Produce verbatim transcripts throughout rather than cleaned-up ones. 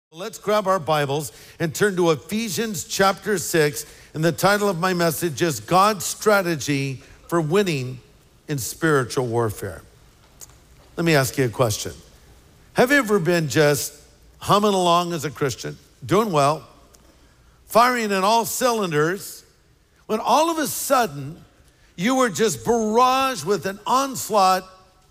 Let's grab our Bibles and turn to Ephesians chapter six. And the title of my message is God's Strategy for Winning in Spiritual Warfare. Let me ask you a question. Have you ever been just humming along as a Christian, doing well, firing in all cylinders, when all of a sudden you were just barraged with an onslaught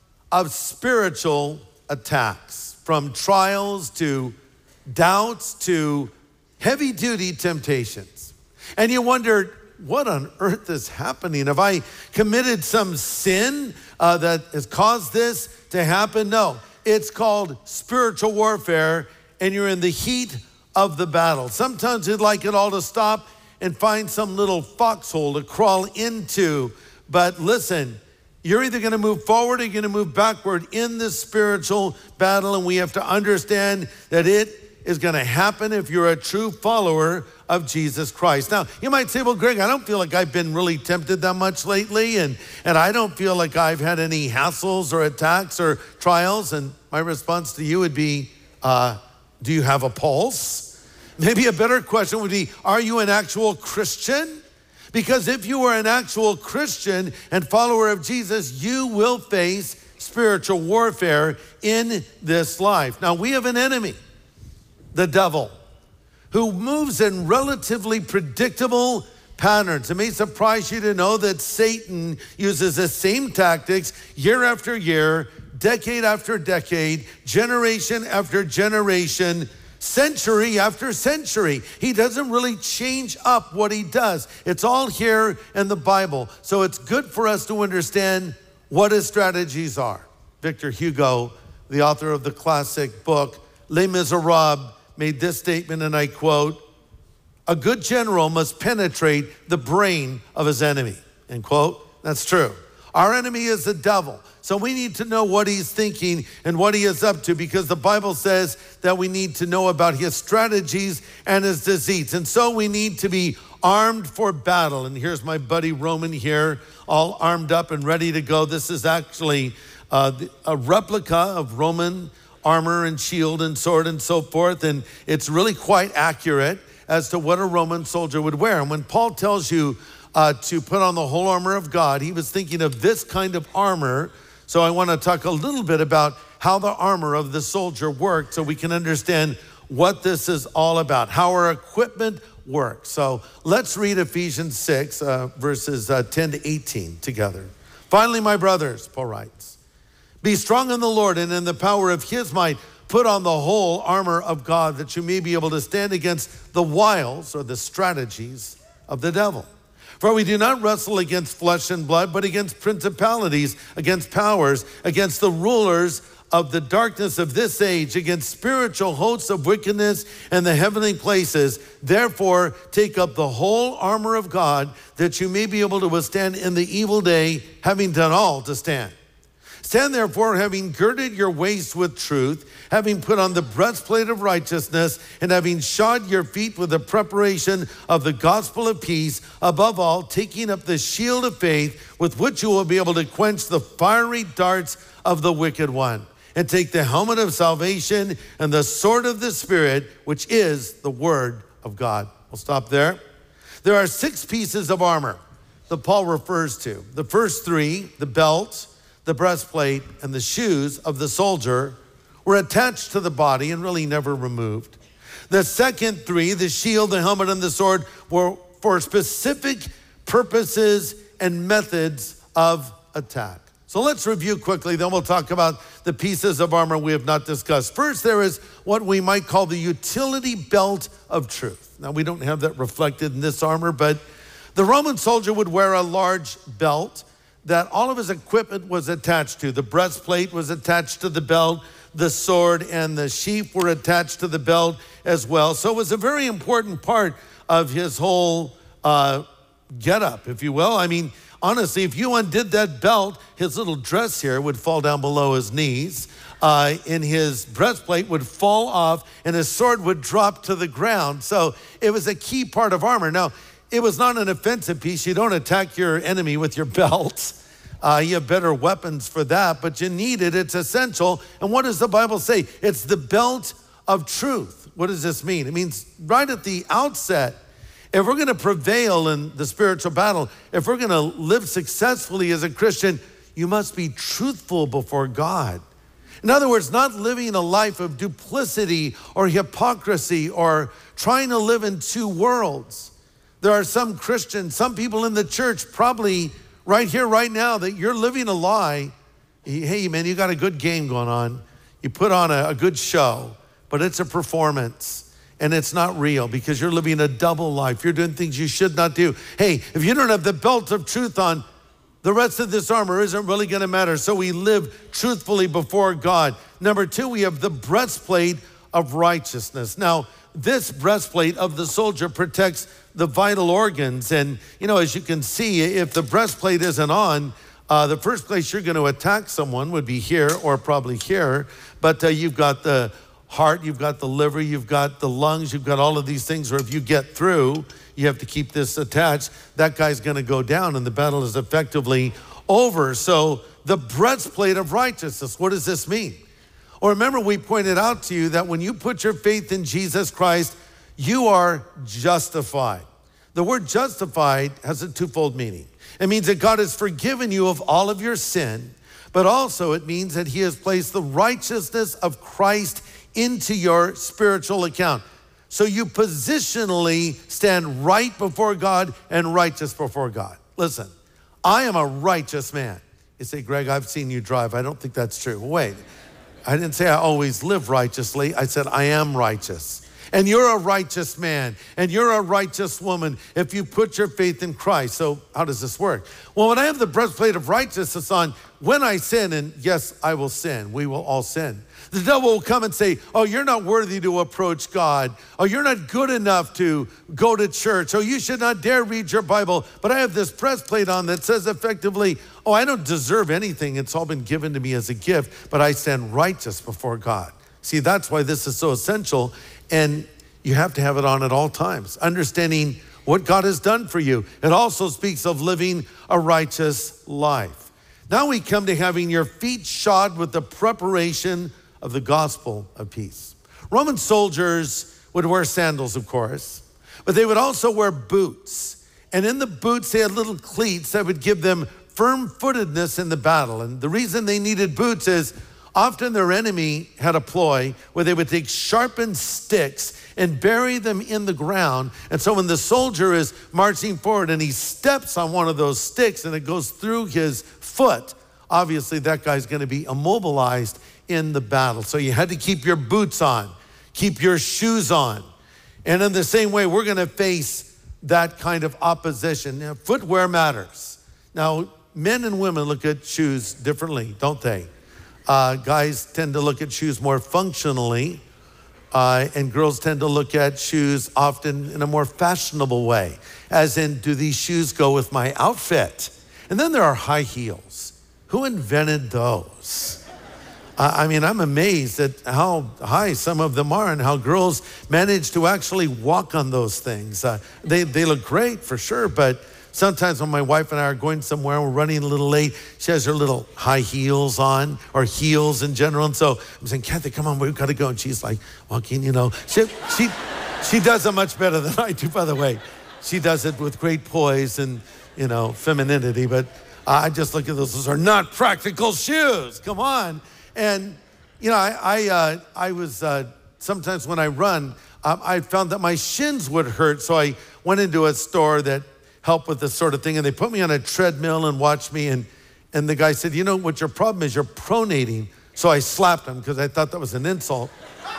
of spiritual attacks, from trials to doubts to heavy-duty temptations. And you wondered, what on earth is happening? Have I committed some sin uh, that has caused this to happen? No, it's called spiritual warfare, and you're in the heat of the battle. Sometimes you'd like it all to stop and find some little foxhole to crawl into. But listen, you're either gonna move forward or you're gonna move backward in this spiritual battle, and we have to understand that it is gonna happen if you're a true follower of Jesus Christ. Now, you might say, well, Greg, I don't feel like I've been really tempted that much lately, and, and I don't feel like I've had any hassles or attacks or trials. And my response to you would be, uh, do you have a pulse? Maybe a better question would be, are you an actual Christian? Because if you are an actual Christian and follower of Jesus, you will face spiritual warfare in this life. Now, we have an enemy, the devil, who moves in relatively predictable patterns. It may surprise you to know that Satan uses the same tactics year after year, decade after decade, generation after generation, century after century. He doesn't really change up what he does. It's all here in the Bible. So it's good for us to understand what his strategies are. Victor Hugo, the author of the classic book, Les Miserables, made this statement, and I quote, "A good general must penetrate the brain of his enemy," end quote. That's true. Our enemy is the devil. So we need to know what he's thinking and what he is up to, because the Bible says that we need to know about his strategies and his deceits. And so we need to be armed for battle. And here's my buddy Roman here, all armed up and ready to go. This is actually uh, a replica of Roman armor and shield and sword and so forth. And it's really quite accurate as to what a Roman soldier would wear. And when Paul tells you uh, to put on the whole armor of God, he was thinking of this kind of armor. So I want to talk a little bit about how the armor of the soldier worked so we can understand what this is all about, how our equipment works. So let's read Ephesians six, uh, verses uh, ten to eighteen together. "Finally, my brothers," Paul writes, "be strong in the Lord and in the power of his might. Put on the whole armor of God, that you may be able to stand against the wiles," or the strategies, "of the devil. For we do not wrestle against flesh and blood, but against principalities, against powers, against the rulers of the darkness of this age, against spiritual hosts of wickedness in the heavenly places. Therefore, take up the whole armor of God, that you may be able to withstand in the evil day, having done all to stand. Stand therefore, having girded your waist with truth, having put on the breastplate of righteousness, and having shod your feet with the preparation of the gospel of peace. Above all, taking up the shield of faith, with which you will be able to quench the fiery darts of the wicked one. And take the helmet of salvation and the sword of the Spirit, which is the word of God." We'll stop there. There are six pieces of armor that Paul refers to. The first three, the belt, the breastplate, and the shoes of the soldier, were attached to the body and really never removed. The second three, the shield, the helmet, and the sword, were for specific purposes and methods of attack. So let's review quickly, then we'll talk about the pieces of armor we have not discussed. First, there is what we might call the utility belt of truth. Now, we don't have that reflected in this armor, but the Roman soldier would wear a large belt that all of his equipment was attached to. The breastplate was attached to the belt, the sword and the sheath were attached to the belt as well. So it was a very important part of his whole uh, getup, if you will. I mean, honestly, if you undid that belt, his little dress here would fall down below his knees, uh, and his breastplate would fall off, and his sword would drop to the ground. So it was a key part of armor. Now, it was not an offensive piece. You don't attack your enemy with your belt. Uh, you have better weapons for that, but you need it. It's essential. And what does the Bible say? It's the belt of truth. What does this mean? It means right at the outset, if we're going to prevail in the spiritual battle, if we're going to live successfully as a Christian, you must be truthful before God. In other words, not living a life of duplicity or hypocrisy or trying to live in two worlds. There are some Christians, some people in the church, probably right here, right now, that you're living a lie. Hey, man, you got a good game going on. You put on a, a good show, but it's a performance. And it's not real because you're living a double life. You're doing things you should not do. Hey, if you don't have the belt of truth on, the rest of this armor isn't really going to matter. So we live truthfully before God. Number two, we have the breastplate of righteousness. Now, this breastplate of the soldier protects the vital organs. And, you know, as you can see, if the breastplate isn't on, uh, the first place you're going to attack someone would be here or probably here. But uh, you've got the heart, you've got the liver, you've got the lungs, you've got all of these things where if you get through, you have to keep this attached. That guy's gonna go down and the battle is effectively over. So the breastplate of righteousness, what does this mean? Or remember, we pointed out to you that when you put your faith in Jesus Christ, you are justified. The word justified has a twofold meaning. It means that God has forgiven you of all of your sin, but also it means that he has placed the righteousness of Christ into your spiritual account. So you positionally stand right before God and righteous before God. Listen, I am a righteous man. You say, Greg, I've seen you drive. I don't think that's true. Wait, I didn't say I always live righteously. I said I am righteous. And you're a righteous man, and you're a righteous woman if you put your faith in Christ. So how does this work? Well, when I have the breastplate of righteousness on, when I sin, and yes, I will sin, we will all sin. The devil will come and say, oh, you're not worthy to approach God. Oh, you're not good enough to go to church. Oh, you should not dare read your Bible. But I have this breastplate on that says effectively, oh, I don't deserve anything. It's all been given to me as a gift, but I stand righteous before God. See, that's why this is so essential. And you have to have it on at all times, understanding what God has done for you. It also speaks of living a righteous life. Now we come to having your feet shod with the preparation of the gospel of peace. Roman soldiers would wear sandals, of course, but they would also wear boots. And in the boots, they had little cleats that would give them firm-footedness in the battle. And the reason they needed boots is often their enemy had a ploy where they would take sharpened sticks and bury them in the ground. And so when the soldier is marching forward and he steps on one of those sticks and it goes through his foot, obviously that guy's gonna be immobilized in the battle. So you had to keep your boots on, keep your shoes on. And in the same way, we're gonna face that kind of opposition. Now, footwear matters. Now, men and women look at shoes differently, don't they? Uh, guys tend to look at shoes more functionally, uh, and girls tend to look at shoes often in a more fashionable way, as in, do these shoes go with my outfit? And then there are high heels. Who invented those? uh, I mean, I'm amazed at how high some of them are and how girls manage to actually walk on those things. Uh, they, they look great for sure, but sometimes when my wife and I are going somewhere and we're running a little late, she has her little high heels on, or heels in general. And so I'm saying, Kathy, come on, we've got to go. And she's like walking, you know. She, she, she does it much better than I do, by the way. She does it with great poise and, you know, femininity. But I just look at those. Those are not practical shoes. Come on. And, you know, I, I, uh, I was, uh, sometimes when I run, um, I found that my shins would hurt. So I went into a store that help with this sort of thing. And they put me on a treadmill and watched me. And, and the guy said, you know what your problem is? You're pronating. So I slapped him because I thought that was an insult.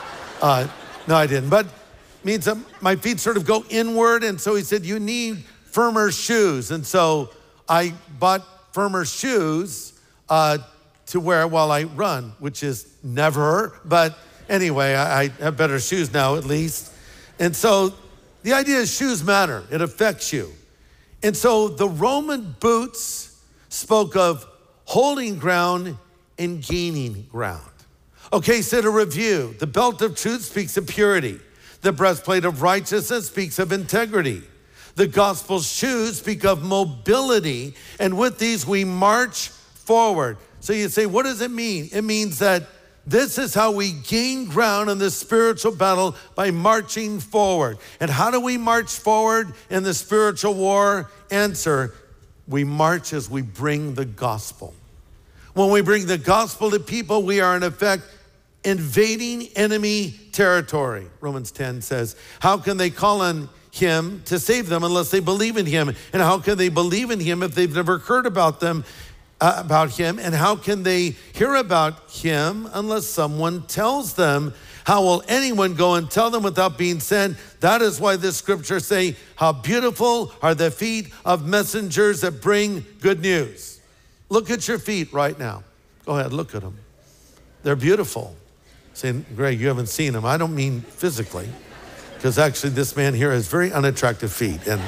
Uh, no, I didn't. But it means that my feet sort of go inward. And so he said, you need firmer shoes. And so I bought firmer shoes uh, to wear while I run, which is never. But anyway, I, I have better shoes now at least. And so the idea is shoes matter. It affects you. And so the Roman boots spoke of holding ground and gaining ground. Okay, so to review, the belt of truth speaks of purity. The breastplate of righteousness speaks of integrity. The gospel shoes speak of mobility. And with these, we march forward. So you say, what does it mean? It means that this is how we gain ground in the spiritual battle, by marching forward. And how do we march forward in the spiritual war? Answer, we march as we bring the gospel. When we bring the gospel to people, we are in effect invading enemy territory. Romans ten says, how can they call on him to save them unless they believe in him? And how can they believe in him if they've never heard about them, uh, about him? And how can they hear about him unless someone tells them? How will anyone go and tell them without being sent? That is why the scriptures say, how beautiful are the feet of messengers that bring good news. Look at your feet right now. Go ahead, look at them. They're beautiful. Saying, Greg, you haven't seen them. I don't mean physically, because actually this man here has very unattractive feet. And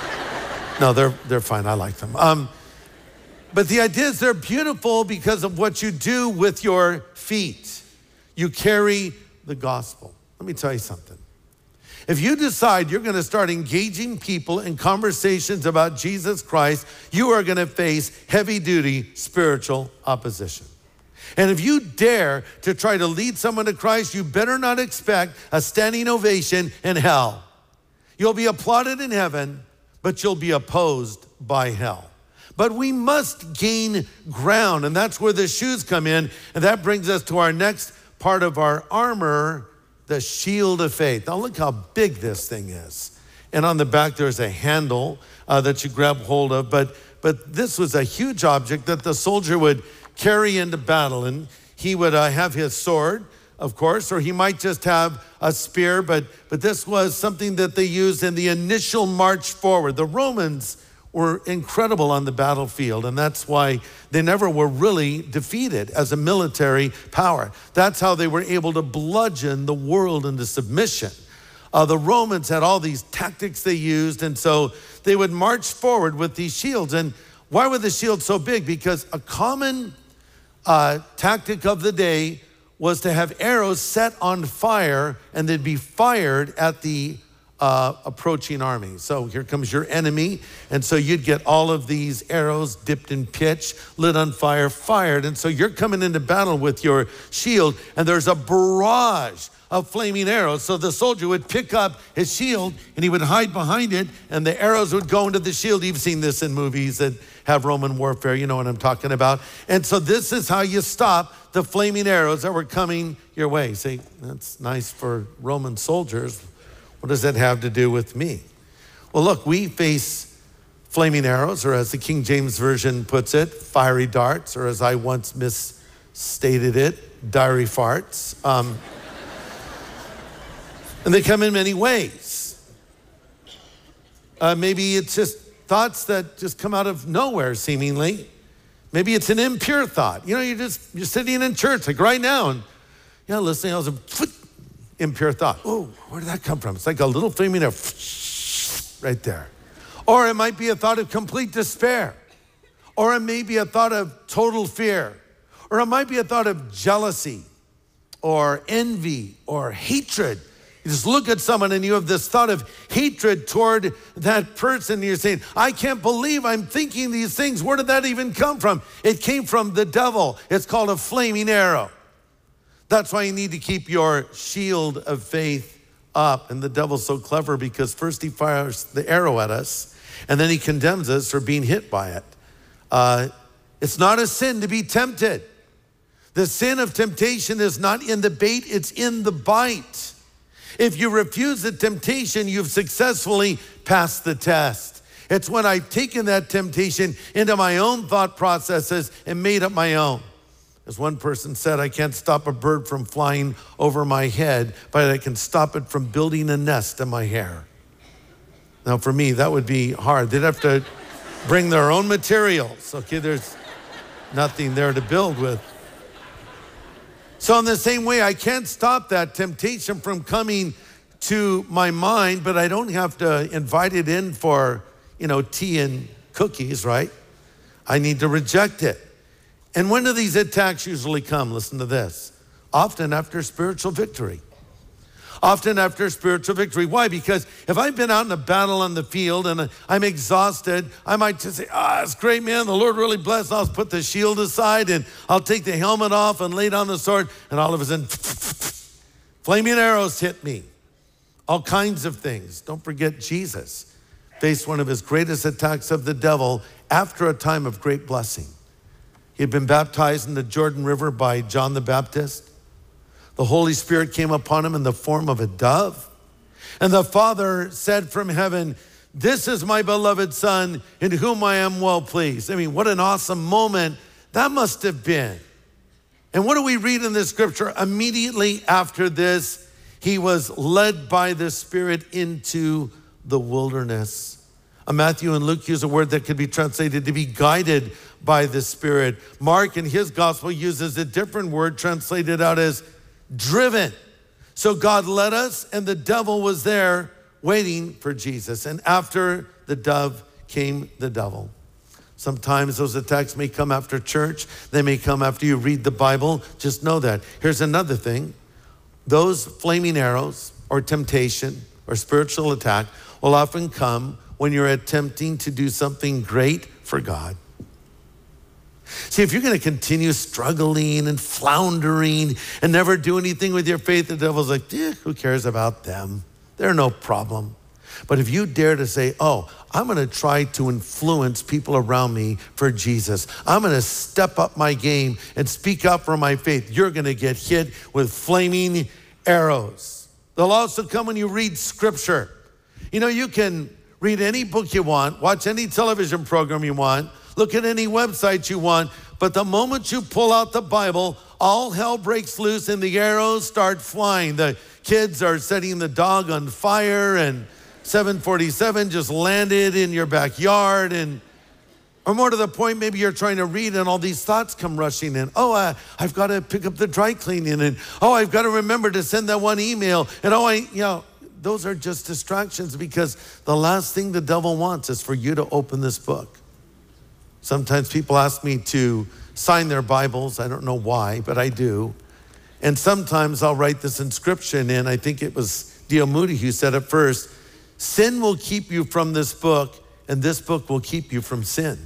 no, they're they're fine. I like them. Um, but the idea is they're beautiful because of what you do with your feet. You carry the gospel. Let me tell you something. If you decide you're going to start engaging people in conversations about Jesus Christ, you are going to face heavy-duty spiritual opposition. And if you dare to try to lead someone to Christ, you better not expect a standing ovation in hell. You'll be applauded in heaven, but you'll be opposed by hell. But we must gain ground, and that's where the shoes come in. And that brings us to our next part of our armor, the shield of faith. Now look how big this thing is. And on the back there's a handle uh, that you grab hold of. But, but this was a huge object that the soldier would carry into battle. And he would uh, have his sword, of course, or he might just have a spear. But, but this was something that they used in the initial march forward. The Romans were incredible on the battlefield, and that's why they never were really defeated as a military power. That's how they were able to bludgeon the world into submission. Uh, the Romans had all these tactics they used, and so they would march forward with these shields. And why were the shields so big? Because a common uh, tactic of the day was to have arrows set on fire, and they'd be fired at the Uh, approaching army. So here comes your enemy. And so you'd get all of these arrows dipped in pitch, lit on fire, fired. And so you're coming into battle with your shield, and there's a barrage of flaming arrows. So the soldier would pick up his shield and he would hide behind it, and the arrows would go into the shield. You've seen this in movies that have Roman warfare. You know what I'm talking about. And so this is how you stop the flaming arrows that were coming your way. See, that's nice for Roman soldiers. What does that have to do with me? Well, look, we face flaming arrows, or as the King James Version puts it, fiery darts, or as I once misstated it, diary farts. Um, and they come in many ways. Uh, maybe it's just thoughts that just come out of nowhere, seemingly. Maybe it's an impure thought. You know, you're just, you're sitting in church, like right now, and you know, listening, I was a impure thought. Oh, where did that come from? It's like a little flaming arrow right there. Or it might be a thought of complete despair. Or it may be a thought of total fear. Or it might be a thought of jealousy or envy or hatred. You just look at someone and you have this thought of hatred toward that person. And you're saying, I can't believe I'm thinking these things. Where did that even come from? It came from the devil. It's called a flaming arrow. That's why you need to keep your shield of faith up. And the devil's so clever because first he fires the arrow at us and then he condemns us for being hit by it. Uh, it's not a sin to be tempted. The sin of temptation is not in the bait, it's in the bite. If you refuse the temptation, you've successfully passed the test. It's when I've taken that temptation into my own thought processes and made up my own. As one person said, I can't stop a bird from flying over my head, but I can stop it from building a nest in my hair. Now for me, that would be hard. They'd have to bring their own materials. Okay, there's nothing there to build with. So in the same way, I can't stop that temptation from coming to my mind, but I don't have to invite it in for, you know, tea and cookies, right? I need to reject it. And when do these attacks usually come? Listen to this. Often after spiritual victory. often after spiritual victory. Why? Because if I've been out in a battle on the field and I'm exhausted, I might just say, ah, oh, it's great, man. The Lord really blessed. I'll put the shield aside and I'll take the helmet off and lay down the sword. And all of a sudden, flaming arrows hit me. All kinds of things. Don't forget, Jesus faced one of his greatest attacks of the devil after a time of great blessing. He had been baptized in the Jordan River by John the Baptist. The Holy Spirit came upon him in the form of a dove. And the Father said from heaven, this is my beloved Son in whom I am well pleased. I mean, what an awesome moment that must have been. And what do we read in this scripture? Immediately after this, he was led by the Spirit into the wilderness. Uh, Matthew and Luke use a word that could be translated to be guided by the Spirit. Mark in his gospel uses a different word translated out as driven. So God led us and the devil was there waiting for Jesus. And after the dove came the devil. Sometimes those attacks may come after church. They may come after you read the Bible. Just know that. Here's another thing. Those flaming arrows or temptation or spiritual attack will often come when you're attempting to do something great for God. See, if you're going to continue struggling and floundering and never do anything with your faith, the devil's like, eh, who cares about them? They're no problem. But if you dare to say, oh, I'm going to try to influence people around me for Jesus. I'm going to step up my game and speak up for my faith. You're going to get hit with flaming arrows. They'll also come when you read scripture. You know, you can read any book you want, watch any television program you want, look at any website you want, but the moment you pull out the Bible, all hell breaks loose and the arrows start flying. The kids are setting the dog on fire and seven forty-seven just landed in your backyard. And, or more to the point, maybe you're trying to read and all these thoughts come rushing in. Oh, uh, I've got to pick up the dry cleaning. And oh, I've got to remember to send that one email. And oh, I, you know, those are just distractions because the last thing the devil wants is for you to open this book. Sometimes people ask me to sign their Bibles. I don't know why, but I do. And sometimes I'll write this inscription in. I think it was D L Moody who said it first. Sin will keep you from this book, and this book will keep you from sin.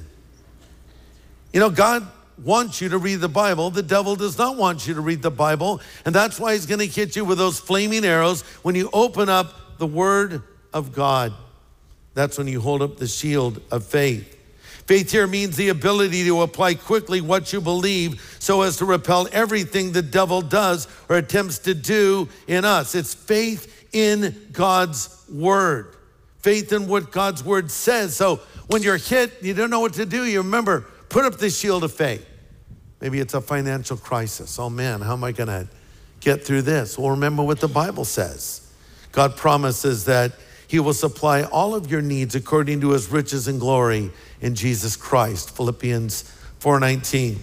You know, God wants you to read the Bible. The devil does not want you to read the Bible, and that's why he's going to hit you with those flaming arrows when you open up the Word of God. That's when you hold up the shield of faith. Faith here means the ability to apply quickly what you believe so as to repel everything the devil does or attempts to do in us. It's faith in God's word. Faith in what God's word says. So when you're hit, you don't know what to do. You remember, put up the shield of faith. Maybe it's a financial crisis. Oh man, how am I going to get through this? Well, remember what the Bible says. God promises that he will supply all of your needs according to his riches and glory in Jesus Christ. Philippians four nineteen.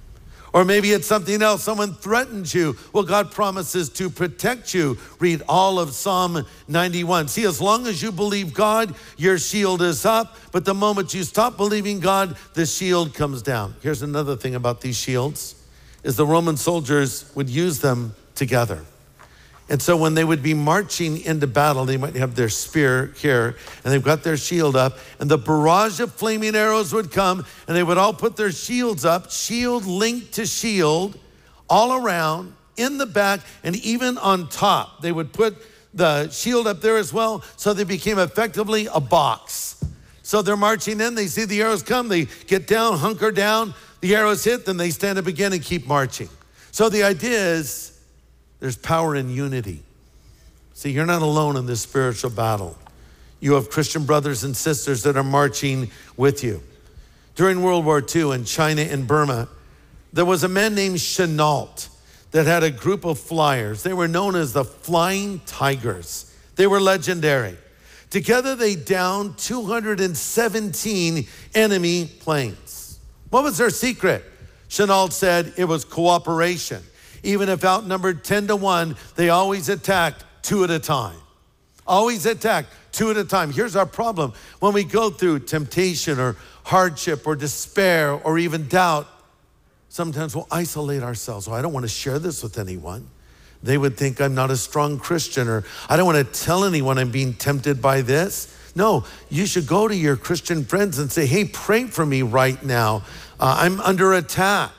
Or maybe it's something else. Someone threatens you. Well, God promises to protect you. Read all of Psalm ninety-one. See, as long as you believe God, your shield is up. But the moment you stop believing God, the shield comes down. Here's another thing about these shields, is the Roman soldiers would use them together. And so when they would be marching into battle, they might have their spear here, and they've got their shield up, and the barrage of flaming arrows would come, and they would all put their shields up, shield linked to shield, all around, in the back, and even on top. They would put the shield up there as well, so they became effectively a box. So they're marching in, they see the arrows come, they get down, hunker down, the arrows hit, then they stand up again and keep marching. So the idea is, there's power in unity. See, you're not alone in this spiritual battle. You have Christian brothers and sisters that are marching with you. During World War Two in China and Burma, there was a man named Chenault that had a group of flyers. They were known as the Flying Tigers. They were legendary. Together, they downed two hundred seventeen enemy planes. What was their secret? Chenault said it was cooperation. Even if outnumbered ten to one, they always attacked two at a time. Always attacked two at a time. Here's our problem. When we go through temptation or hardship or despair or even doubt, sometimes we'll isolate ourselves. Oh, I don't want to share this with anyone. they would think I'm not a strong Christian, or I don't want to tell anyone I'm being tempted by this. No, you should go to your Christian friends and say, hey, pray for me right now. Uh, I'm under attack.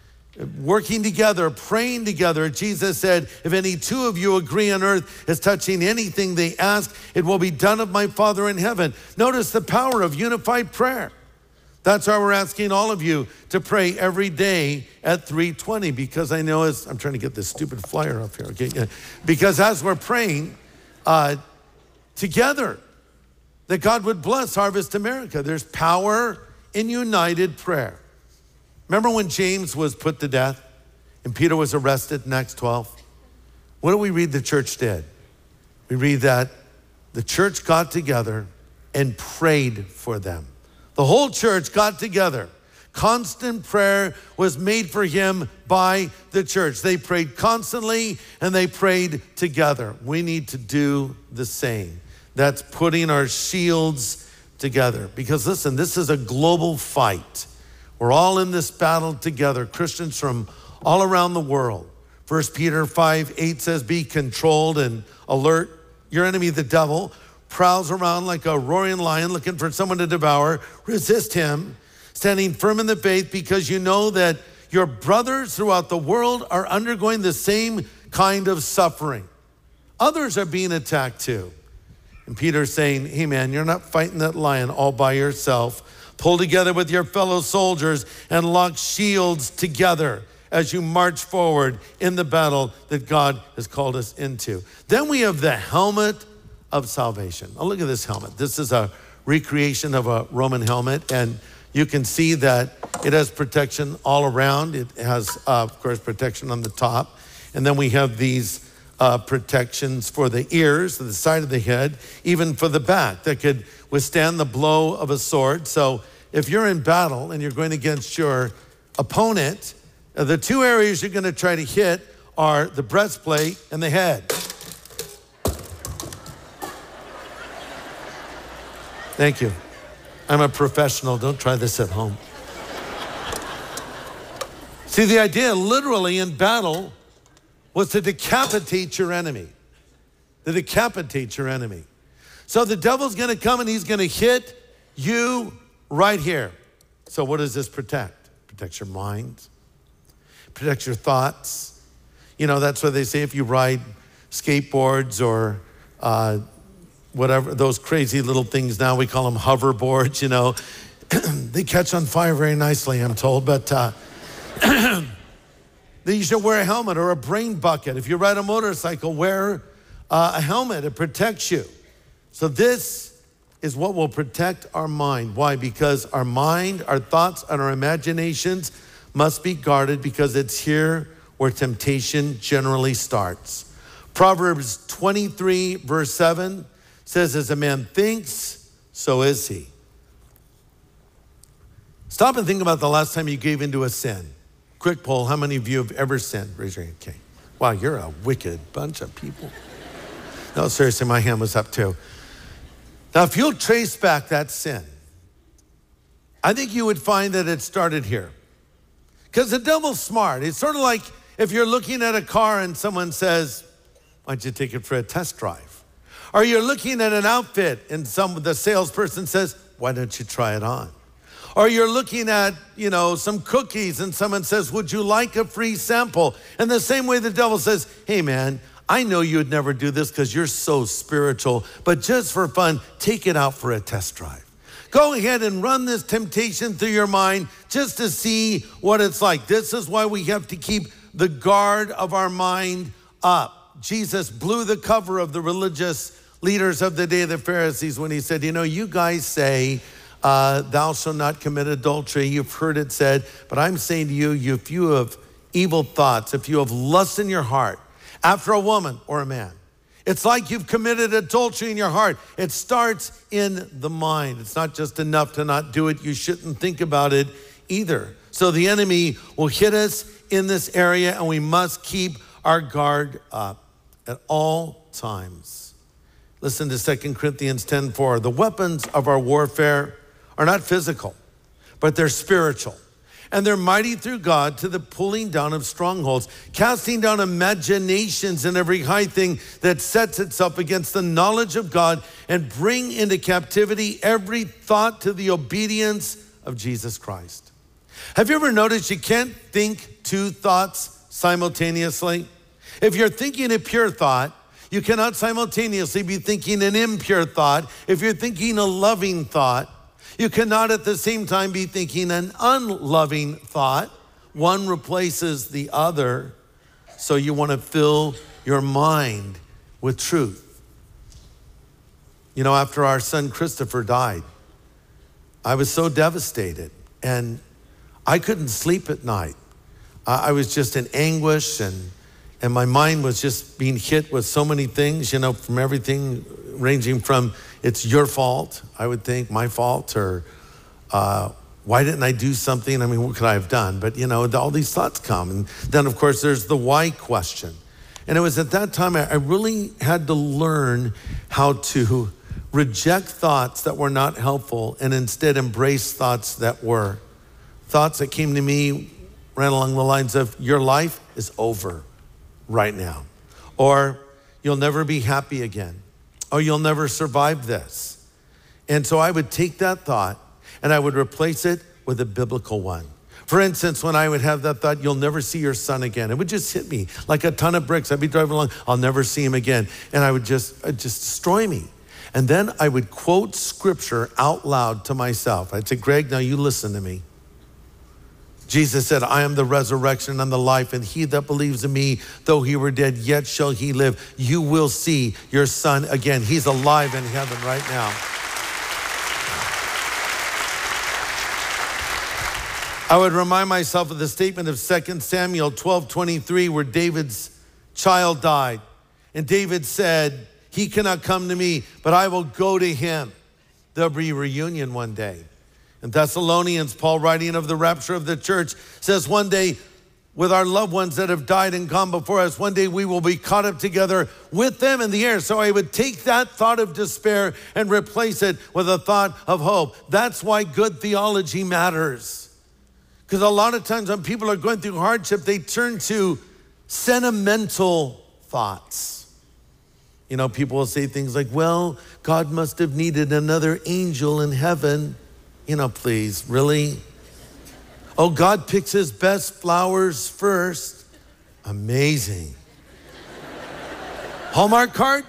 Working together, praying together. Jesus said, if any two of you agree on earth as touching anything they ask, it will be done of my Father in heaven. Notice the power of unified prayer. That's why we're asking all of you to pray every day at three twenty, because I know as, I'm trying to get this stupid flyer up here, okay? Yeah. Because as we're praying uh, together, that God would bless Harvest America. There's power in united prayer. Remember when James was put to death and Peter was arrested in Acts twelve? What do we read the church did? We read that the church got together and prayed for them. The whole church got together. Constant prayer was made for him by the church. They prayed constantly and they prayed together. We need to do the same. That's putting our shields together. Because listen, this is a global fight. We're all in this battle together, Christians from all around the world. First Peter five eight says, be controlled and alert. Your enemy, the devil, prowls around like a roaring lion looking for someone to devour. Resist him, standing firm in the faith, because you know that your brothers throughout the world are undergoing the same kind of suffering. Others are being attacked too. And Peter's saying, hey man, you're not fighting that lion all by yourself. Pull together with your fellow soldiers and lock shields together as you march forward in the battle that God has called us into. Then we have the helmet of salvation. Oh, look at this helmet. This is a recreation of a Roman helmet, and you can see that it has protection all around. It has, uh, of course, protection on the top. And then we have these uh, protections for the ears, the side of the head, even for the back that could withstand the blow of a sword. So if you're in battle and you're going against your opponent, uh, the two areas you're going to try to hit are the breastplate and the head. Thank you. I'm a professional. Don't try this at home. See, the idea literally in battle was to decapitate your enemy. To decapitate your enemy. So the devil's gonna come and he's gonna hit you right here. So what does this protect? Protects your mind, protects your thoughts. You know, that's what they say if you ride skateboards or uh, whatever, those crazy little things now, we call them hoverboards, you know. They catch on fire very nicely, I'm told, but uh, you should wear a helmet or a brain bucket. If you ride a motorcycle, wear uh, a helmet. It protects you. So this is what will protect our mind. Why? Because our mind, our thoughts, and our imaginations must be guarded, because it's here where temptation generally starts. Proverbs twenty-three, verse seven says, as a man thinks, so is he. Stop and think about the last time you gave into a sin. Quick poll, how many of you have ever sinned? Raise your hand. Okay. Wow, you're a wicked bunch of people. No, seriously, my hand was up too. Now, if you'll trace back that sin, I think you would find that it started here. Because the devil's smart. It's sort of like if you're looking at a car and someone says, why don't you take it for a test drive? Or you're looking at an outfit and some the salesperson says, why don't you try it on? Or you're looking at, you know, some cookies and someone says, would you like a free sample? And the same way the devil says, hey man, I know you'd never do this because you're so spiritual, but just for fun, take it out for a test drive. Go ahead and run this temptation through your mind just to see what it's like. This is why we have to keep the guard of our mind up. Jesus blew the cover of the religious leaders of the day of the Pharisees when he said, you know, you guys say, uh, thou shalt not commit adultery. You've heard it said, but I'm saying to you, you, if you have evil thoughts, if you have lust in your heart after a woman or a man, it's like you've committed adultery in your heart. It starts in the mind. It's not just enough to not do it. You shouldn't think about it either. So the enemy will hit us in this area, and we must keep our guard up at all times. Listen to Second Corinthians ten four. The weapons of our warfare are not physical, but they're spiritual. And they're mighty through God to the pulling down of strongholds, casting down imaginations and every high thing that sets itself against the knowledge of God, and bring into captivity every thought to the obedience of Jesus Christ. Have you ever noticed you can't think two thoughts simultaneously? If you're thinking a pure thought, you cannot simultaneously be thinking an impure thought. If you're thinking a loving thought, you cannot at the same time be thinking an unloving thought. One replaces the other. So you want to fill your mind with truth. You know, after our son Christopher died, I was so devastated, and I couldn't sleep at night. I was just in anguish, and and my mind was just being hit with so many things, you know, from everything ranging from it's your fault, I would think, my fault, or uh, why didn't I do something? I mean, what could I have done? But, you know, all these thoughts come. And then, of course, there's the why question. And it was at that time I really had to learn how to reject thoughts that were not helpful and instead embrace thoughts that were. Thoughts that came to me ran along the lines of, your life is over right now. Or, you'll never be happy again. Or, you'll never survive this. And so I would take that thought and I would replace it with a biblical one. For instance, when I would have that thought, you'll never see your son again, it would just hit me like a ton of bricks. I'd be driving along, I'll never see him again. And I would just, it'd just destroy me. And then I would quote scripture out loud to myself. I'd say, Greg, now you listen to me. Jesus said, I am the resurrection and the life, and he that believes in me, though he were dead, yet shall he live. You will see your son again. He's alive in heaven right now. I would remind myself of the statement of Second Samuel twelve twenty-three, where David's child died. And David said, he cannot come to me, but I will go to him. There'll be a reunion one day. In Thessalonians, Paul, writing of the rapture of the church, says one day, with our loved ones that have died and gone before us, one day we will be caught up together with them in the air. So I would take that thought of despair and replace it with a thought of hope. That's why good theology matters. Because a lot of times when people are going through hardship, they turn to sentimental thoughts. You know, people will say things like, well, God must have needed another angel in heaven. You know, please, really? Oh, God picks his best flowers first. Amazing. Hallmark card?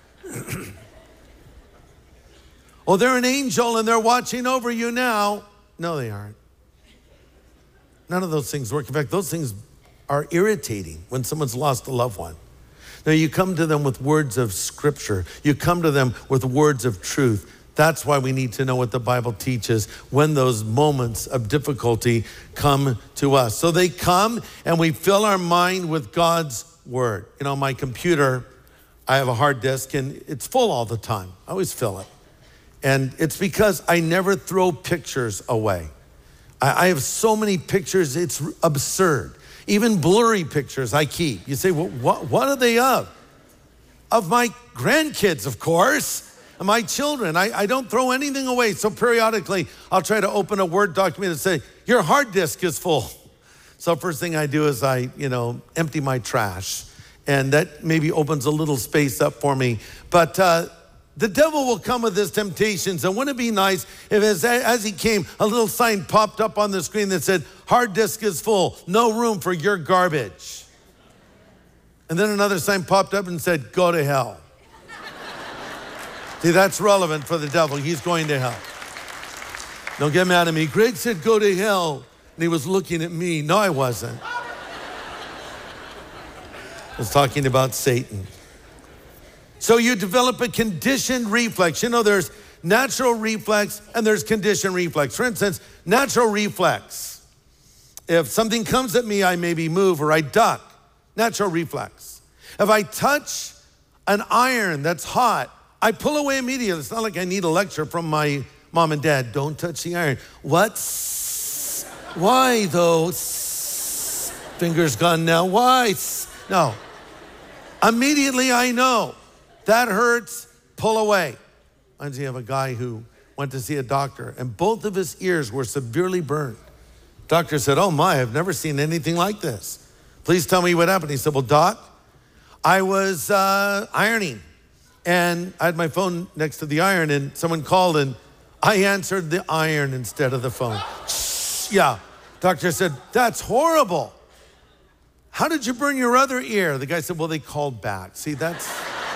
Oh, they're an angel and they're watching over you now. No, they aren't. None of those things work. In fact, those things are irritating when someone's lost a loved one. Now, you come to them with words of scripture. You come to them with words of truth. That's why we need to know what the Bible teaches when those moments of difficulty come to us. So they come and we fill our mind with God's word. You know, my computer, I have a hard disk and it's full all the time. I always fill it. And it's because I never throw pictures away. I, I have so many pictures, it's absurd. Even blurry pictures I keep. You say, well, what, what are they of? Of my grandkids, of course. My children, I, I don't throw anything away. So periodically, I'll try to open a Word document and say, your hard disk is full. So first thing I do is I, you know, empty my trash. And that maybe opens a little space up for me. But uh, the devil will come with his temptations. And wouldn't it be nice if as, as he came, a little sign popped up on the screen that said, hard disk is full, no room for your garbage. And then another sign popped up and said, go to hell. See, that's relevant for the devil. He's going to hell. Don't get mad at me. Greg said, go to hell. And he was looking at me. No, I wasn't. I was talking about Satan. So you develop a conditioned reflex. You know, there's natural reflex and there's conditioned reflex. For instance, natural reflex. If something comes at me, I maybe move or I duck. Natural reflex. If I touch an iron that's hot, I pull away immediately. It's not like I need a lecture from my mom and dad. Don't touch the iron. What? Why though? Fingers gone now. Why? No. Immediately I know. That hurts. Pull away. I have a guy who went to see a doctor and both of his ears were severely burned. Doctor said, oh my, I've never seen anything like this. Please tell me what happened. He said, well, Doc, I was uh, ironing and I had my phone next to the iron and someone called and I answered the iron instead of the phone. Yeah. Doctor said, that's horrible. How did you burn your other ear? The guy said, well, they called back. See, that's...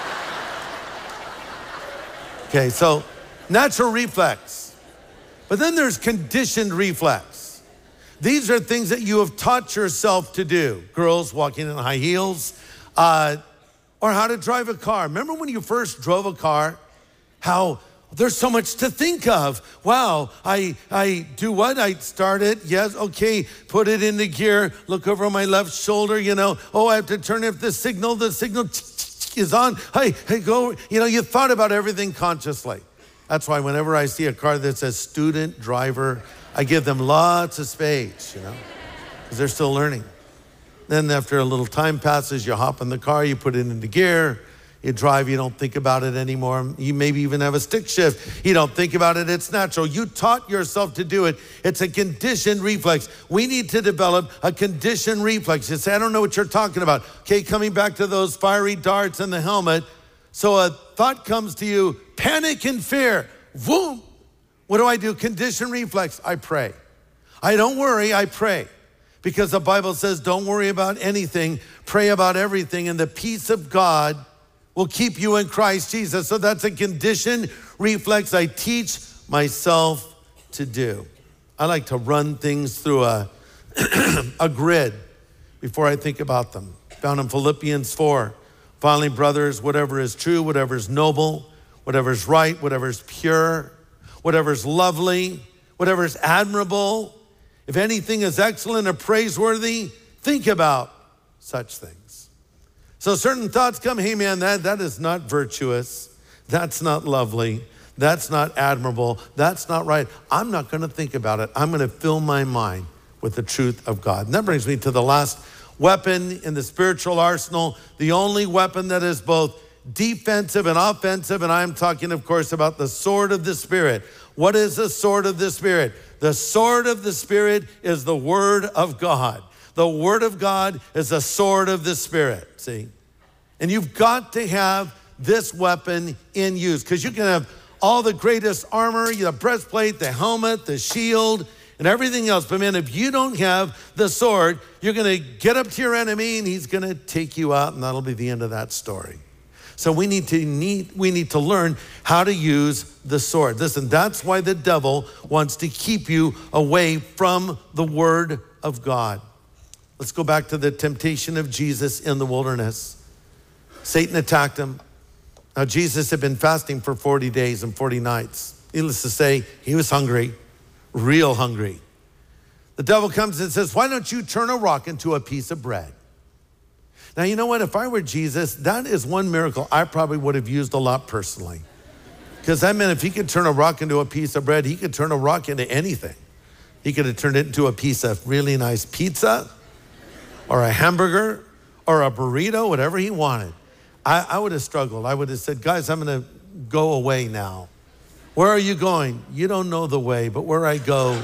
Okay, so natural reflex. But then there's conditioned reflex. These are things that you have taught yourself to do. Girls walking in high heels, uh, or how to drive a car. Remember when you first drove a car, how there's so much to think of. Wow, I I do what? I start it, yes, okay, put it into gear, look over my left shoulder, you know, oh, I have to turn if the signal, the signal is on. Hey, hey, go, you know, you thought about everything consciously. That's why whenever I see a car that says student driver, I give them lots of space, you know, because they're still learning. Then after a little time passes, you hop in the car, you put it into gear, you drive, you don't think about it anymore. You maybe even have a stick shift. You don't think about it, it's natural. You taught yourself to do it. It's a conditioned reflex. We need to develop a conditioned reflex. You say, I don't know what you're talking about. Okay, coming back to those fiery darts and the helmet. So a thought comes to you, panic and fear. Boom. What do I do? Conditioned reflex, I pray. I don't worry, I pray. Because the Bible says, don't worry about anything, pray about everything, and the peace of God will keep you in Christ Jesus. So that's a conditioned reflex I teach myself to do. I like to run things through a, a grid before I think about them. Found in Philippians four. Finally, brothers, whatever is true, whatever is noble, whatever is right, whatever is pure, whatever is lovely, whatever is admirable, if anything is excellent or praiseworthy, think about such things. So certain thoughts come, hey man, that, that is not virtuous. That's not lovely. That's not admirable. That's not right. I'm not gonna think about it. I'm gonna fill my mind with the truth of God. And that brings me to the last weapon in the spiritual arsenal, the only weapon that is both defensive and offensive. And I'm talking, of course, about the sword of the Spirit. What is the sword of the Spirit? The sword of the Spirit is the word of God. The word of God is the sword of the Spirit, see? And you've got to have this weapon in use because you can have all the greatest armor, the breastplate, the helmet, the shield, and everything else. But man, if you don't have the sword, you're gonna get up to your enemy and he's gonna take you out and that'll be the end of that story. So we need to need, we need to learn how to use the sword. Listen, that's why the devil wants to keep you away from the word of God. Let's go back to the temptation of Jesus in the wilderness. Satan attacked him. Now Jesus had been fasting for forty days and forty nights. Needless to say, he was hungry, real hungry. The devil comes and says, why don't you turn a rock into a piece of bread? Now, you know what? If I were Jesus, that is one miracle I probably would have used a lot personally. Because that meant if he could turn a rock into a piece of bread, he could turn a rock into anything. He could have turned it into a piece of really nice pizza or a hamburger or a burrito, whatever he wanted. I, I would have struggled. I would have said, guys, I'm going to go away now. Where are you going? You don't know the way, but where I go,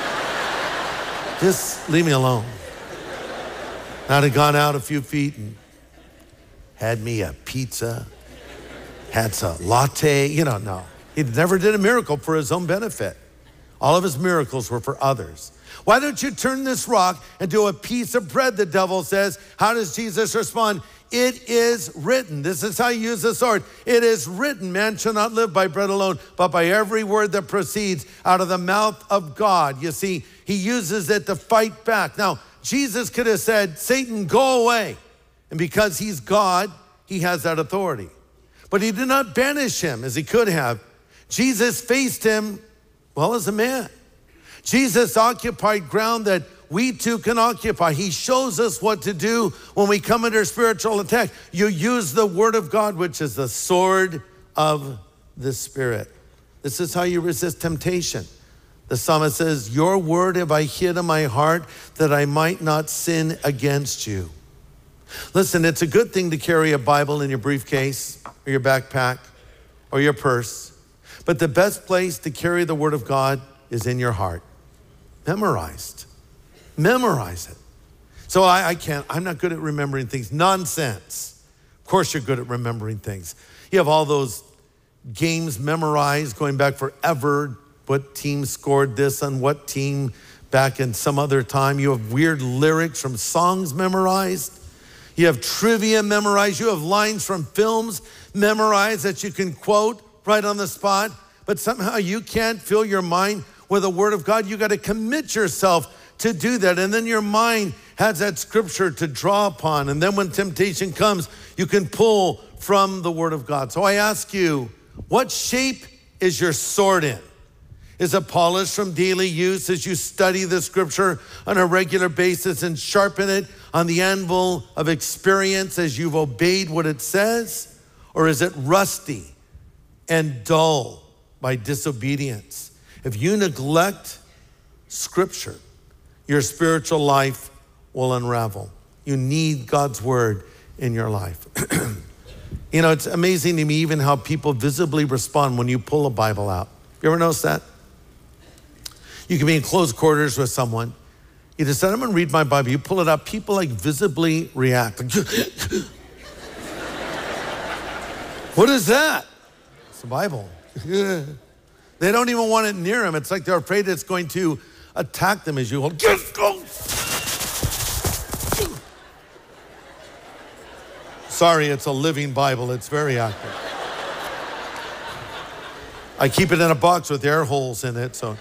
just leave me alone. I'd have gone out a few feet and had me a pizza, had some latte, you know, no. He never did a miracle for his own benefit. All of his miracles were for others. Why don't you turn this rock into a piece of bread, the devil says. How does Jesus respond? It is written. This is how you use the sword. It is written, man shall not live by bread alone, but by every word that proceeds out of the mouth of God. You see, he uses it to fight back. Now, Jesus could have said, Satan, go away. And because he's God, he has that authority. But he did not banish him as he could have. Jesus faced him, well, as a man. Jesus occupied ground that we too can occupy. He shows us what to do when we come under spiritual attack. You use the word of God, which is the sword of the Spirit. This is how you resist temptation. The psalmist says, your word have I hid in my heart that I might not sin against you. Listen, it's a good thing to carry a Bible in your briefcase or your backpack or your purse. But the best place to carry the word of God is in your heart, memorized. Memorize it. So I, I can't, I'm not good at remembering things. Nonsense. Of course you're good at remembering things. You have all those games memorized going back forever. What team scored this on what team back in some other time. You have weird lyrics from songs memorized. You have trivia memorized. You have lines from films memorized that you can quote right on the spot. But somehow you can't fill your mind with the word of God. You got to commit yourself to do that. And then your mind has that scripture to draw upon. And then when temptation comes, you can pull from the word of God. So I ask you, what shape is your sword in? Is it polished from daily use as you study the scripture on a regular basis and sharpen it on the anvil of experience as you've obeyed what it says? Or is it rusty and dull by disobedience? If you neglect scripture, your spiritual life will unravel. You need God's word in your life. You know, it's amazing to me even how people visibly respond when you pull a Bible out. You ever notice that? You can be in close quarters with someone. You decide, I'm gonna read my Bible. You pull it up, people like visibly react. What is that? It's the Bible. They don't even want it near them. It's like they're afraid it's going to attack them as you hold. Just go. Sorry, it's a living Bible. It's very active. I keep it in a box with air holes in it, so.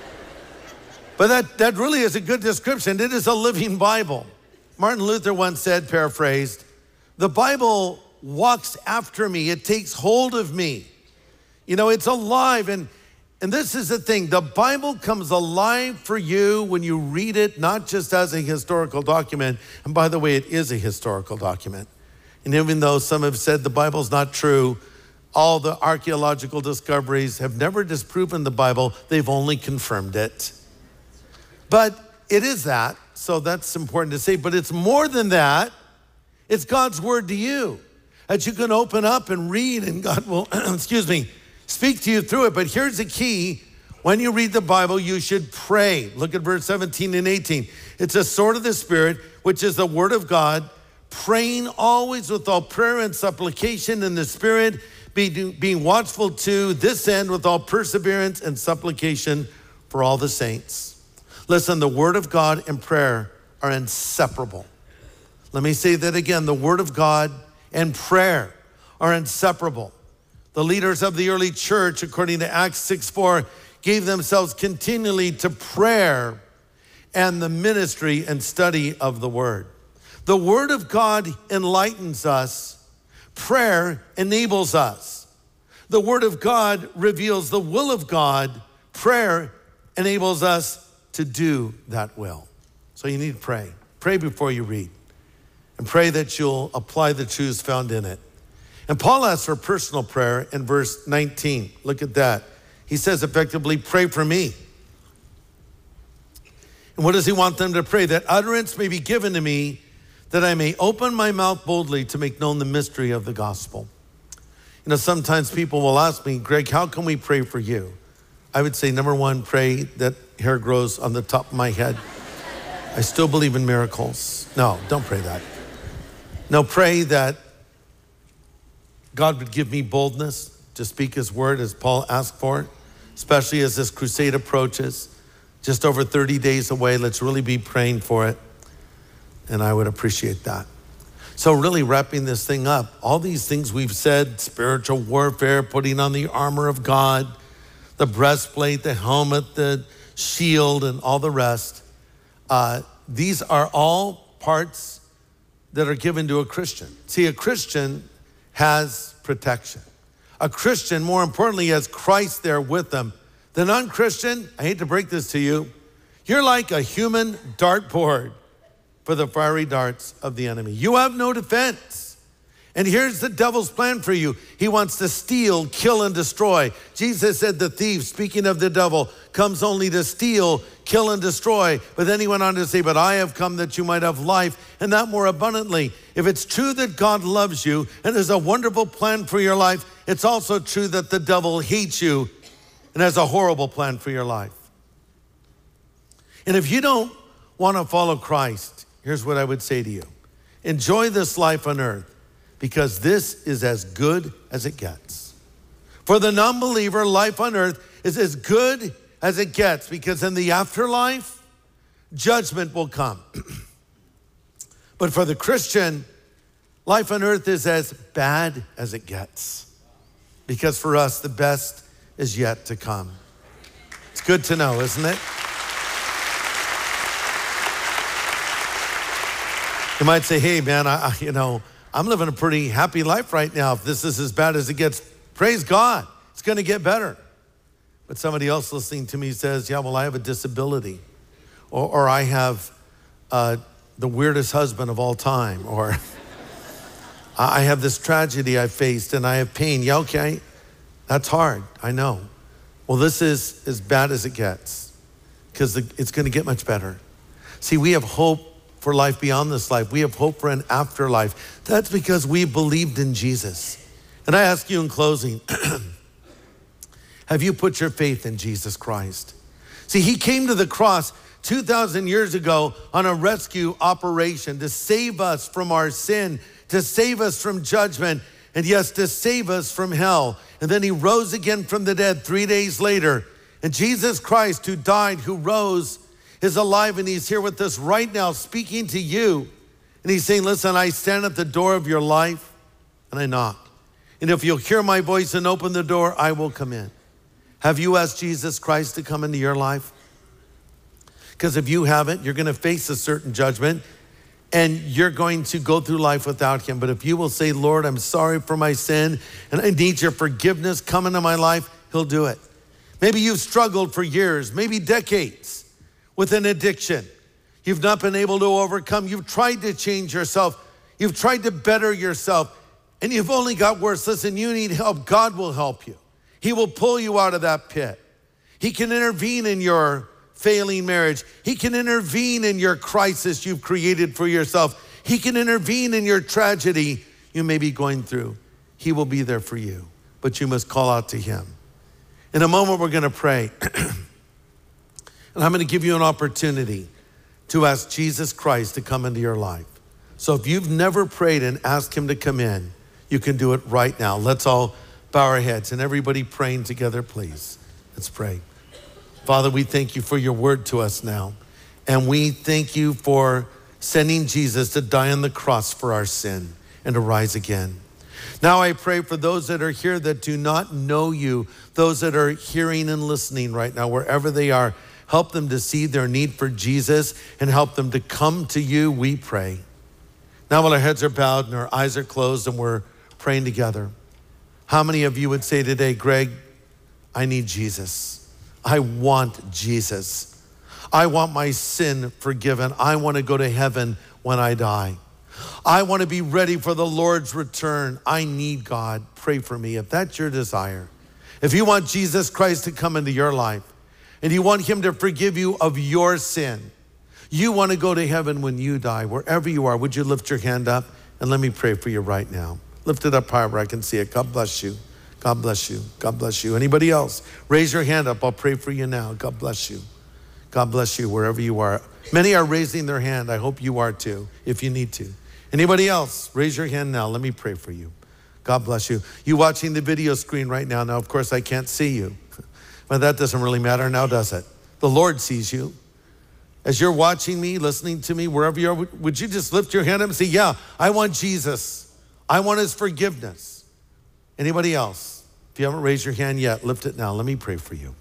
But that, that really is a good description. It is a living Bible. Martin Luther once said, paraphrased, the Bible walks after me. It takes hold of me. You know, it's alive. And, and this is the thing. The Bible comes alive for you when you read it, not just as a historical document. And by the way, it is a historical document. And even though some have said the Bible's not true, all the archaeological discoveries have never disproven the Bible. They've only confirmed it. But it is that, so that's important to say. But it's more than that. It's God's word to you that you can open up and read, and God will, excuse me, speak to you through it. But here's the key. When you read the Bible, you should pray. Look at verse seventeen and eighteen. It's a sword of the Spirit, which is the word of God, praying always with all prayer and supplication in the Spirit, being watchful to this end with all perseverance and supplication for all the saints. Listen, the word of God and prayer are inseparable. Let me say that again. The word of God and prayer are inseparable. The leaders of the early church, according to Acts six four, gave themselves continually to prayer and the ministry and study of the word. The word of God enlightens us. Prayer enables us. The word of God reveals the will of God. Prayer enables us to do that will. So you need to pray. Pray before you read. And pray that you'll apply the truths found in it. And Paul asks for personal prayer in verse nineteen. Look at that. He says effectively, pray for me. And what does he want them to pray? That utterance may be given to me, that I may open my mouth boldly to make known the mystery of the gospel. You know, sometimes people will ask me, Greg, how can we pray for you? I would say, number one, pray that hair grows on the top of my head. I still believe in miracles. No, don't pray that. No, pray that God would give me boldness to speak his word as Paul asked for it, especially as this crusade approaches. Just over thirty days away, let's really be praying for it. And I would appreciate that. So really wrapping this thing up, all these things we've said, spiritual warfare, putting on the armor of God, the breastplate, the helmet, the shield, and all the rest. Uh, these are all parts that are given to a Christian. See, a Christian has protection. A Christian, more importantly, has Christ there with them. The non-Christian, I hate to break this to you, you're like a human dartboard for the fiery darts of the enemy. You have no defense. And here's the devil's plan for you. He wants to steal, kill, and destroy. Jesus said the thief, speaking of the devil, comes only to steal, kill, and destroy. But then he went on to say, but I have come that you might have life, and that more abundantly. If it's true that God loves you and there's a wonderful plan for your life, it's also true that the devil hates you and has a horrible plan for your life. And if you don't want to follow Christ, here's what I would say to you. Enjoy this life on earth, because this is as good as it gets. For the non-believer, life on earth is as good as it gets, because in the afterlife, judgment will come. But for the Christian, life on earth is as bad as it gets, because for us, the best is yet to come. It's good to know, isn't it? You might say, hey, man, I, you know, I'm living a pretty happy life right now. If this is as bad as it gets, praise God, it's going to get better. But somebody else listening to me says, yeah, well, I have a disability, or, or I have uh, the weirdest husband of all time, or I have this tragedy I faced and I have pain. Yeah, okay, that's hard, I know. Well, this is as bad as it gets, because it's going to get much better. See, we have hope for life beyond this life. We have hope for an afterlife. That's because we believed in Jesus. And I ask you in closing, have you put your faith in Jesus Christ? See, he came to the cross two thousand years ago on a rescue operation to save us from our sin, to save us from judgment, and yes, to save us from hell. And then he rose again from the dead three days later. And Jesus Christ, who died, who rose, is alive, and he's here with us right now, speaking to you. And he's saying, listen, I stand at the door of your life and I knock. And if you'll hear my voice and open the door, I will come in. Have you asked Jesus Christ to come into your life? Because if you haven't, you're going to face a certain judgment and you're going to go through life without him. But if you will say, Lord, I'm sorry for my sin and I need your forgiveness, come into my life, he'll do it. Maybe you've struggled for years, maybe decades, with an addiction. You've not been able to overcome. You've tried to change yourself. You've tried to better yourself, and you've only got worse. Listen, you need help. God will help you. He will pull you out of that pit. He can intervene in your failing marriage. He can intervene in your crisis you've created for yourself. He can intervene in your tragedy you may be going through. He will be there for you, but you must call out to him. In a moment, we're gonna pray. And I'm gonna give you an opportunity to ask Jesus Christ to come into your life. So if you've never prayed and asked him to come in, you can do it right now. Let's all bow our heads, and everybody praying together, please. Let's pray. Father, we thank you for your word to us now. And we thank you for sending Jesus to die on the cross for our sin and to rise again. Now I pray for those that are here that do not know you, those that are hearing and listening right now, wherever they are. Help them to see their need for Jesus and help them to come to you, we pray. Now while our heads are bowed and our eyes are closed and we're praying together, how many of you would say today, Greg, I need Jesus. I want Jesus. I want my sin forgiven. I want to go to heaven when I die. I want to be ready for the Lord's return. I need God. Pray for me if that's your desire. If you want Jesus Christ to come into your life, and you want him to forgive you of your sin. You want to go to heaven when you die, wherever you are. Would you lift your hand up and let me pray for you right now? Lift it up higher where I can see it. God bless you. God bless you. God bless you. Anybody else? Raise your hand up. I'll pray for you now. God bless you. God bless you wherever you are. Many are raising their hand. I hope you are too, if you need to. Anybody else? Raise your hand now. Let me pray for you. God bless you. You watching the video screen right now. Now, of course, I can't see you. But that doesn't really matter now, does it? The Lord sees you. As you're watching me, listening to me, wherever you are, would you just lift your hand up and say, yeah, I want Jesus. I want his forgiveness. Anybody else? If you haven't raised your hand yet, lift it now. Let me pray for you.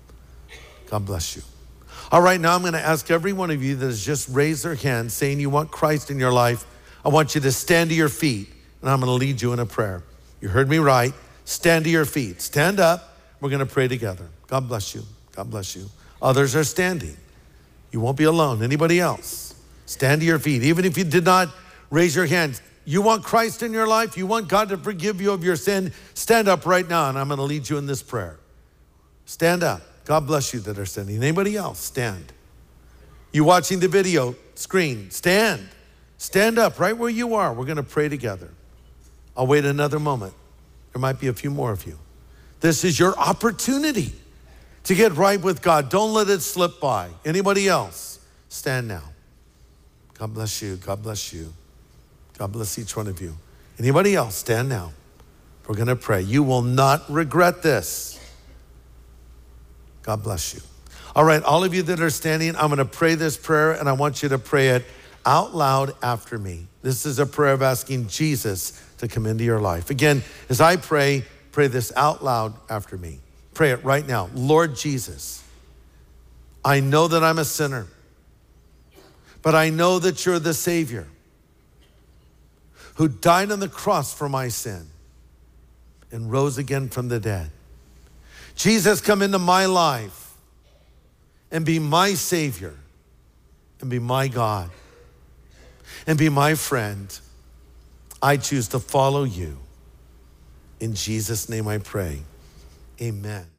God bless you. All right, now I'm gonna ask every one of you that has just raised their hand saying you want Christ in your life, I want you to stand to your feet and I'm gonna lead you in a prayer. You heard me right. Stand to your feet. Stand up. We're gonna pray together. God bless you. God bless you. Others are standing. You won't be alone. Anybody else? Stand to your feet. Even if you did not raise your hand, you want Christ in your life? You want God to forgive you of your sin? Stand up right now and I'm gonna lead you in this prayer. Stand up. God bless you that are standing. Anybody else? Stand. You watching the video screen, stand. Stand up right where you are. We're gonna pray together. I'll wait another moment. There might be a few more of you. This is your opportunity to get right with God. Don't let it slip by. Anybody else? Stand now. God bless you. God bless you. God bless each one of you. Anybody else, stand now. We're going to pray. You will not regret this. God bless you. All right, all of you that are standing, I'm going to pray this prayer, and I want you to pray it out loud after me. This is a prayer of asking Jesus to come into your life. Again, as I pray, pray this out loud after me. Pray it right now. Lord Jesus, I know that I'm a sinner, but I know that you're the Savior who died on the cross for my sin and rose again from the dead. Jesus, come into my life and be my Savior and be my God and be my friend. I choose to follow you. In Jesus' name I pray, amen.